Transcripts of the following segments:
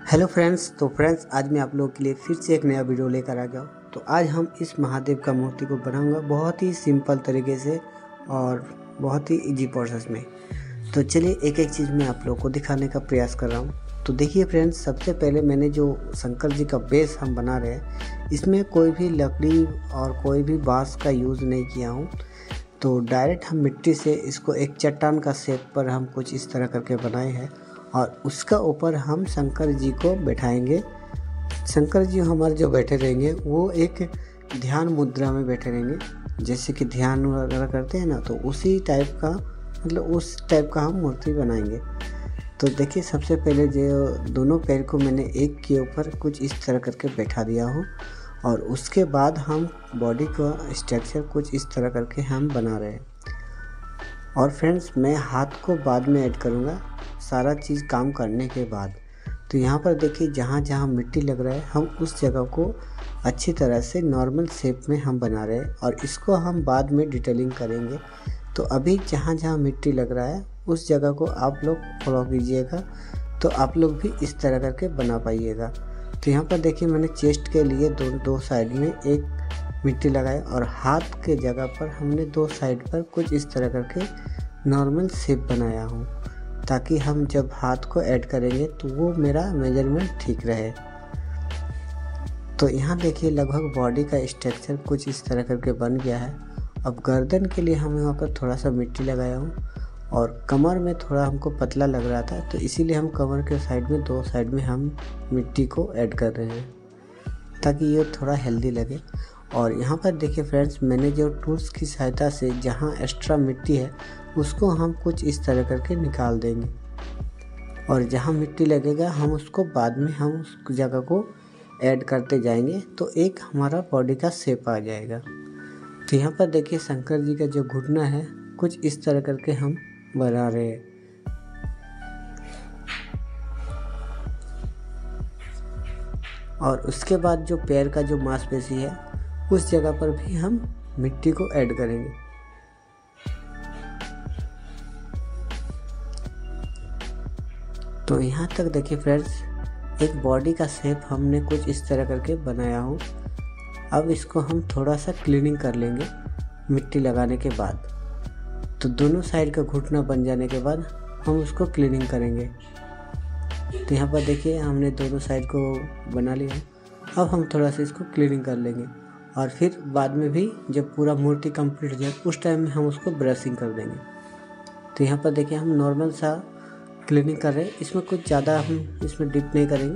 Hello friends. तो friends आज मैं आप लोगों के लिए फिर से एक नया वीडियो लेकर आ गया हूँ। तो आज हम इस महादेव का मूर्ति को बनाऊंगा बहुत ही सिंपल तरीके से और बहुत ही इजी प्रोसेस में। तो चलिए एक एक चीज़ मैं आप लोगों को दिखाने का प्रयास कर रहा हूँ। तो देखिए फ्रेंड्स, सबसे पहले मैंने जो शंकर जी का बेस हम बना रहे हैं, इसमें कोई भी लकड़ी और कोई भी बाँस का यूज़ नहीं किया हूँ। तो डायरेक्ट हम मिट्टी से इसको एक चट्टान का शेप पर हम कुछ इस तरह करके बनाए हैं और उसका ऊपर हम शंकर जी को बैठाएंगे। शंकर जी हमारे जो बैठे रहेंगे वो एक ध्यान मुद्रा में बैठे रहेंगे, जैसे कि ध्यान वगैरह करते हैं ना, तो उसी टाइप का उस टाइप का हम मूर्ति बनाएंगे। तो देखिए सबसे पहले जो दोनों पैर को मैंने एक के ऊपर कुछ इस तरह करके बैठा दिया हूँ और उसके बाद हम बॉडी का स्ट्रक्चर कुछ इस तरह करके हम बना रहे हैं। और फ्रेंड्स मैं हाथ को बाद में ऐड करूँगा, सारा चीज़ काम करने के बाद। तो यहाँ पर देखिए जहाँ जहाँ मिट्टी लग रहा है हम उस जगह को अच्छी तरह से नॉर्मल शेप में हम बना रहे हैं और इसको हम बाद में डिटेलिंग करेंगे। तो अभी जहाँ जहाँ मिट्टी लग रहा है उस जगह को आप लोग फॉलो कीजिएगा, तो आप लोग भी इस तरह करके बना पाइएगा। तो यहाँ पर देखिए मैंने चेस्ट के लिए दो साइड में एक मिट्टी लगाई और हाथ के जगह पर हमने दो साइड पर कुछ इस तरह करके नॉर्मल शेप बनाया हूँ, ताकि हम जब हाथ को ऐड करेंगे तो वो मेरा मेजरमेंट ठीक रहे। तो यहाँ देखिए लगभग बॉडी का स्ट्रक्चर कुछ इस तरह करके बन गया है। अब गर्दन के लिए हम यहाँ पर थोड़ा सा मिट्टी लगाया हूँ और कमर में थोड़ा हमको पतला लग रहा था, तो इसीलिए हम कमर के साइड में दो साइड में हम मिट्टी को ऐड कर रहे हैं ताकि ये थोड़ा हेल्दी लगे। और यहाँ पर देखिए फ्रेंड्स, मैंने जो टूल्स की सहायता से जहाँ एक्स्ट्रा मिट्टी है उसको हम कुछ इस तरह करके निकाल देंगे और जहाँ मिट्टी लगेगा हम उसको बाद में हम उस जगह को ऐड करते जाएंगे, तो एक हमारा बॉडी का शेप आ जाएगा। तो यहाँ पर देखिए शंकर जी का जो घुटना है कुछ इस तरह करके हम बना रहे हैं। और उसके बाद जो पैर का जो मांसपेशी है उस जगह पर भी हम मिट्टी को ऐड करेंगे। तो यहाँ तक देखिए फ्रेंड्स, एक बॉडी का शेप हमने कुछ इस तरह करके बनाया हो। अब इसको हम थोड़ा सा क्लीनिंग कर लेंगे मिट्टी लगाने के बाद। तो दोनों साइड का घुटना बन जाने के बाद हम उसको क्लीनिंग करेंगे। तो यहाँ पर देखिए हमने दोनों साइड को बना लिया। अब हम थोड़ा सा इसको क्लीनिंग कर लेंगे और फिर बाद में भी जब पूरा मूर्ति कंप्लीट हो जाए उस टाइम में हम उसको ब्रशिंग कर देंगे। तो यहाँ पर देखिए हम नॉर्मल सा क्लीनिंग कर रहे हैं, इसमें कुछ ज़्यादा हम इसमें डिप नहीं करेंगे।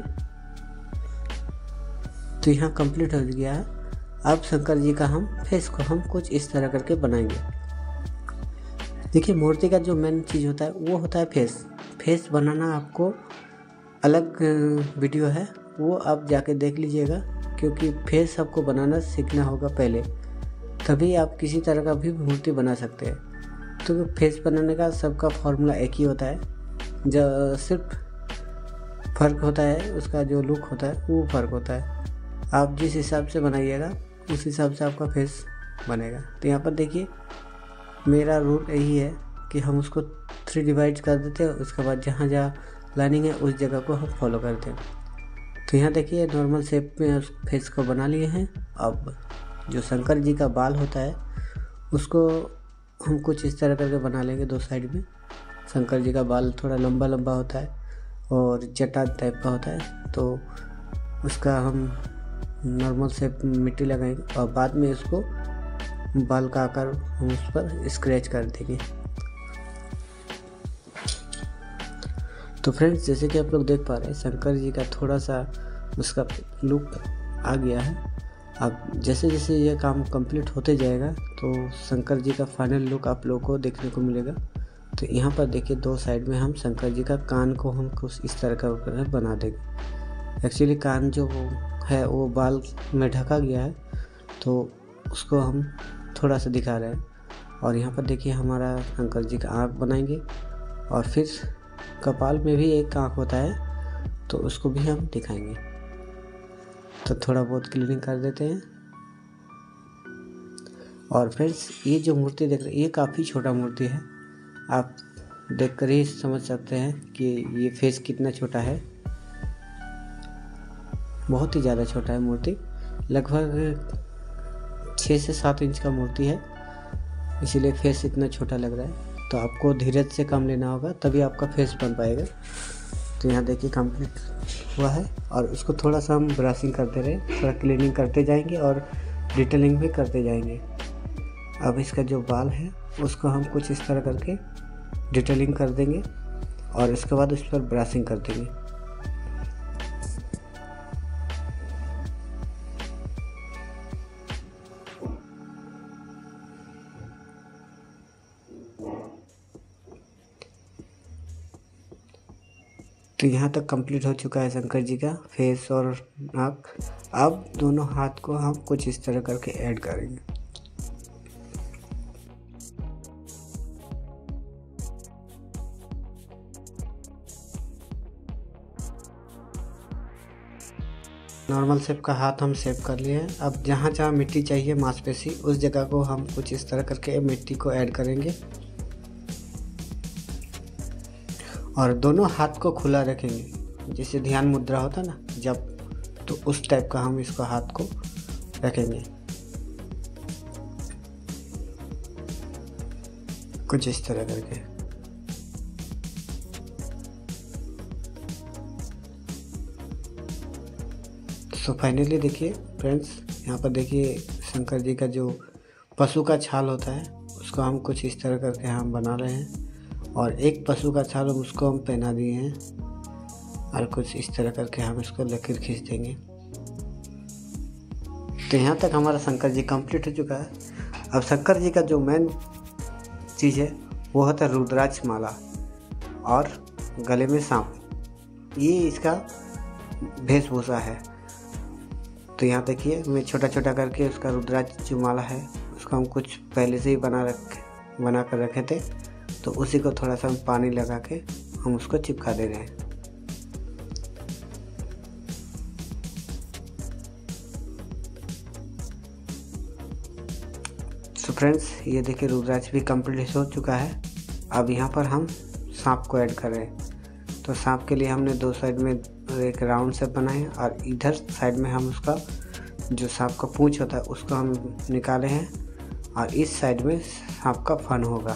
तो यहाँ कंप्लीट हो गया है। अब शंकर जी का हम फेस को हम कुछ इस तरह करके बनाएंगे। देखिए मूर्ति का जो मेन चीज़ होता है वो होता है फेस। फेस बनाना आपको अलग वीडियो है, वो आप जाके देख लीजिएगा, क्योंकि फेस आपको बनाना सीखना होगा पहले, तभी आप किसी तरह का भी मूर्ति बना सकते हैं। तो फेस बनाने का सबका फॉर्मूला एक ही होता है, जो सिर्फ फ़र्क होता है उसका जो लुक होता है वो फ़र्क होता है। आप जिस हिसाब से बनाइएगा उस हिसाब से आपका फेस बनेगा। तो यहाँ पर देखिए मेरा रूल यही है कि हम उसको 3 डिवाइड कर देते हैं, उसके बाद जहाँ जहाँ लाइनिंग है उस जगह को हम फॉलो करते हैं। तो यहाँ देखिए नॉर्मल शेप में उस फेस को बना लिए हैं। अब जो शंकर जी का बाल होता है उसको हम कुछ इस तरह करके बना लेंगे दो साइड में। शंकर जी का बाल थोड़ा लंबा लंबा होता है और चट्टान टाइप का होता है, तो उसका हम नॉर्मल शेप मिट्टी लगाएंगे और बाद में इसको बाल का आकार हम उस पर स्क्रैच कर देंगे। तो फ्रेंड्स जैसे कि आप लोग देख पा रहे हैं शंकर जी का थोड़ा सा उसका लुक आ गया है। अब जैसे जैसे ये काम कंप्लीट होते जाएगा तो शंकर जी का फाइनल लुक आप लोगों को देखने को मिलेगा। तो यहाँ पर देखिए दो साइड में हम शंकर जी का कान को हम कुछ इस तरह का बना देंगे। एक्चुअली कान जो है वो बाल में ढका गया है, तो उसको हम थोड़ा सा दिखा रहे हैं। और यहाँ पर देखिए हमारा शंकर जी का आँख बनाएंगे और फिर कपाल में भी एक आँख होता है, तो उसको भी हम दिखाएंगे। तो थोड़ा बहुत क्लीनिंग कर देते हैं। और फ्रेंड्स ये जो मूर्ति देख रहे हैं ये काफ़ी छोटा मूर्ति है, आप देखकर ही समझ सकते हैं कि ये फेस कितना छोटा है। बहुत ही ज़्यादा छोटा है मूर्ति, लगभग 6 से 7 इंच का मूर्ति है, इसीलिए फेस इतना छोटा लग रहा है। तो आपको धीरज से काम लेना होगा, तभी आपका फेस बन पाएगा। तो यहाँ देखिए कंप्लीट हुआ है, और उसको थोड़ा सा हम ब्रशिंग करते रहे, थोड़ा क्लीनिंग करते जाएंगे और डिटेलिंग भी करते जाएंगे। अब इसका जो बाल है उसको हम कुछ इस तरह करके डिटेलिंग कर देंगे और इसके बाद उस पर ब्रशिंग कर देंगे। तो यहाँ तक कंप्लीट हो चुका है शंकर जी का फेस और नाक। अब दोनों हाथ को हम कुछ इस तरह करके ऐड करेंगे। नॉर्मल शेप का हाथ हम शेप कर लिए हैं। अब जहाँ जहाँ मिट्टी चाहिए मांसपेशी, उस जगह को हम कुछ इस तरह करके मिट्टी को ऐड करेंगे और दोनों हाथ को खुला रखेंगे। जैसे ध्यान मुद्रा होता ना जब, तो उस टाइप का हम इसको हाथ को रखेंगे कुछ इस तरह करके। तो फाइनली देखिए फ्रेंड्स, यहाँ पर देखिए शंकर जी का जो पशु का छाल होता है उसको हम कुछ इस तरह करके हम बना रहे हैं, और एक पशु का छाल उसको हम पहना दिए हैं और कुछ इस तरह करके हम इसको लकीर खींच देंगे। तो यहाँ तक हमारा शंकर जी कंप्लीट हो चुका है। अब शंकर जी का जो मेन चीज़ है वो होता है रुद्राक्ष माला और गले में सांप, ये इसका वेशभूषा है। तो यहाँ देखिए मैं छोटा छोटा करके उसका रुद्राक्ष जो माला है उसको हम कुछ पहले से ही बना कर रखे थे, तो उसी को थोड़ा सा हम पानी लगा के हम उसको चिपका दे रहे हैं। तो फ्रेंड्स ये देखिए रुद्राक्ष भी कंप्लीट हो चुका है। अब यहाँ पर हम सांप को ऐड कर रहे हैं। तो सांप के लिए हमने दो साइड में एक राउंड शेप बनाए हैं और इधर साइड में हम उसका जो सांप का पूंछ होता है उसको हम निकाले हैं, और इस साइड में सांप का फन होगा।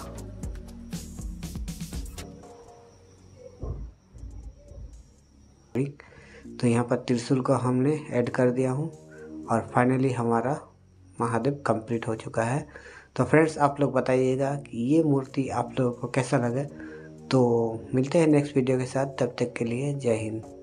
तो यहाँ पर त्रिशूल को हमने ऐड कर दिया हूँ, और फाइनली हमारा महादेव कंप्लीट हो चुका है। तो फ्रेंड्स आप लोग बताइएगा कि ये मूर्ति आप लोगों को कैसा लगा। तो मिलते हैं नेक्स्ट वीडियो के साथ, तब तक के लिए जय हिंद।